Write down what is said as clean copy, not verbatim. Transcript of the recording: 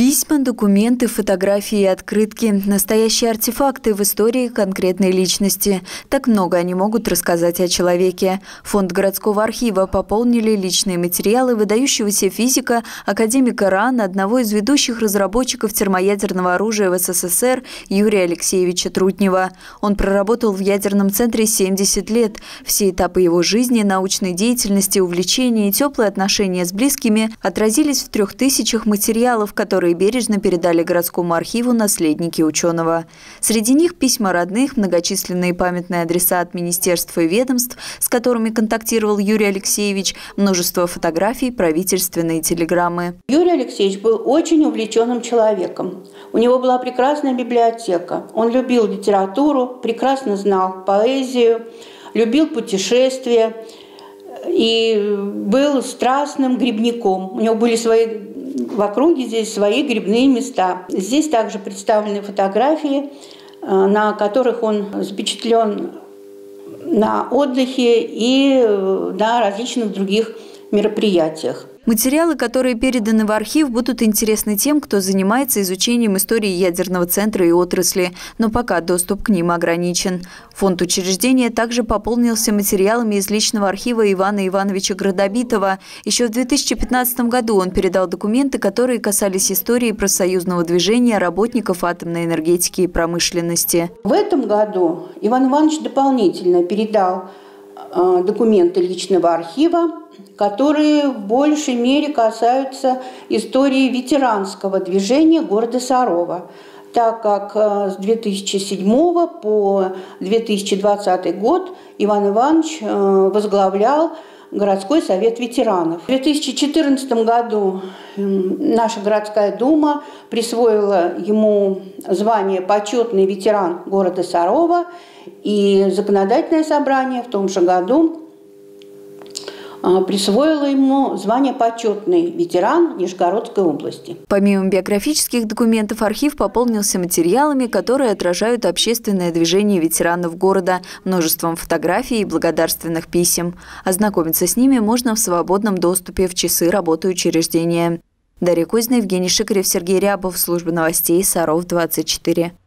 Письма, документы, фотографии и открытки – настоящие артефакты в истории конкретной личности. Так много они могут рассказать о человеке. Фонд городского архива пополнили личные материалы выдающегося физика, академика РАН, одного из ведущих разработчиков термоядерного оружия в СССР Юрия Алексеевича Трутнева. Он проработал в ядерном центре 70 лет. Все этапы его жизни, научной деятельности, увлечения и теплые отношения с близкими отразились в 3000 материалов, которые бережно передали городскому архиву наследники ученого. Среди них письма родных, многочисленные памятные адреса от министерств и ведомств, с которыми контактировал Юрий Алексеевич, множество фотографий, правительственные телеграммы. Юрий Алексеевич был очень увлеченным человеком. У него была прекрасная библиотека. Он любил литературу, прекрасно знал поэзию, любил путешествия и был страстным грибником. У него были в округе здесь свои грибные места. Здесь также представлены фотографии, на которых он запечатлен на отдыхе и на различных других мероприятиях. Материалы, которые переданы в архив, будут интересны тем, кто занимается изучением истории ядерного центра и отрасли, но пока доступ к ним ограничен. Фонд учреждения также пополнился материалами из личного архива Ивана Ивановича Градобитова. Еще в 2015 году он передал документы, которые касались истории профсоюзного движения работников атомной энергетики и промышленности. В этом году Иван Иванович дополнительно передал документы личного архива, которые в большей мере касаются истории ветеранского движения города Сарова, так как с 2007 по 2020 год Иван Иванович возглавлял городской совет ветеранов. В 2014 году наша городская дума присвоила ему звание «Почетный ветеран города Сарова», и законодательное собрание в том же году присвоило ему звание «Почетный ветеран Нижегородской области». Помимо биографических документов, архив пополнился материалами, которые отражают общественное движение ветеранов города, множеством фотографий и благодарственных писем. Ознакомиться с ними можно в свободном доступе в часы работы учреждения. Дарья Кузина, Евгений Шикарев, Сергей Рябов. Служба новостей Саров 24.